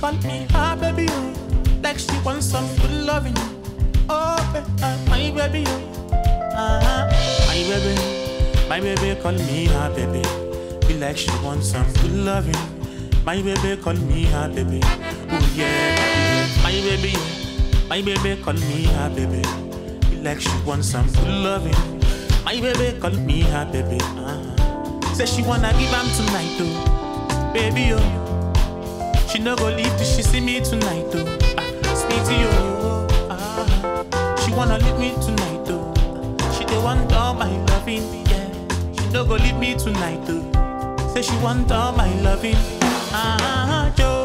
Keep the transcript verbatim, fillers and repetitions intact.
call me her baby, oh. Like she wants some good loving. Oh, uh, my baby, oh. Uh, my baby, my baby call me her baby. Be like she wants some good loving. My baby call me her baby. Oh yeah, my baby, my baby call me her baby. Be like she wants some good loving. My baby call me her baby. Uh, say she wanna give am tonight, oh, baby, oh. She no go leave till she see me tonight, oh. Ah, sweetie, oh. Ah, she wanna leave me tonight, oh. She dey want all my loving, yeah. She no go leave me tonight, oh. Say she want all my loving. Ah, Joe.